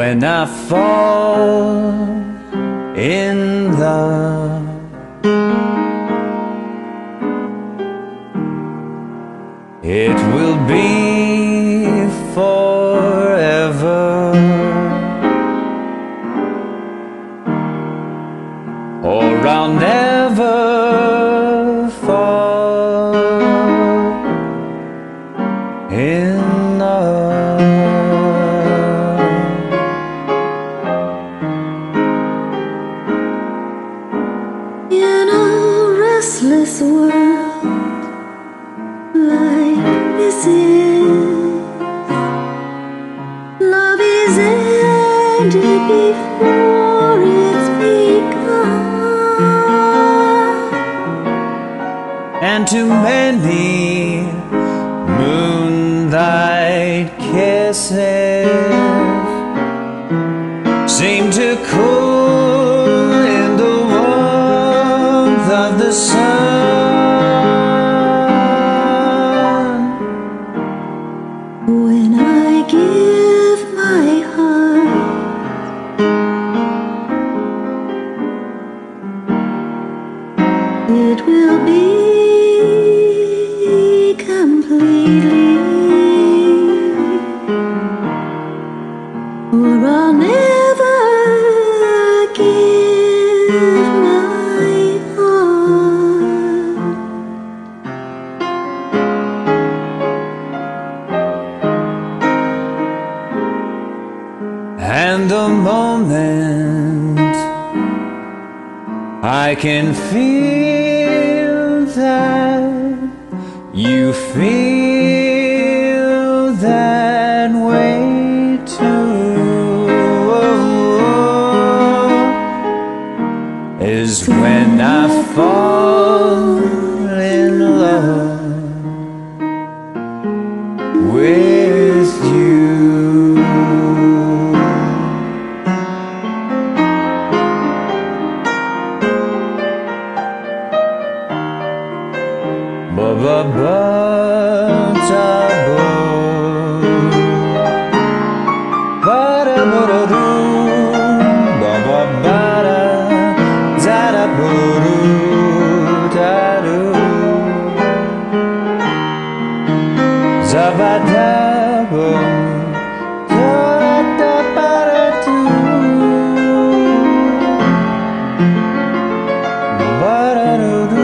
when I fall in love. It will be forever, or I'll never fall in love. In a restless world like this is, love is ended before it's begun, and too many moonlight kisses seem to cool in the warmth of the sun. When I give my heart, it will be completely, or I'll never give my heart. And the moment I can feel that you feel that way too, is when I fall in love with you. Ba ba ba ta bo, ba da ba da do, ba ba ba da da da bo do da do, za ba da bo da da ba da do, ba da do do.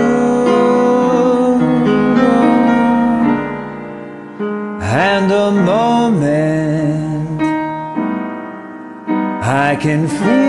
And the moment I can feel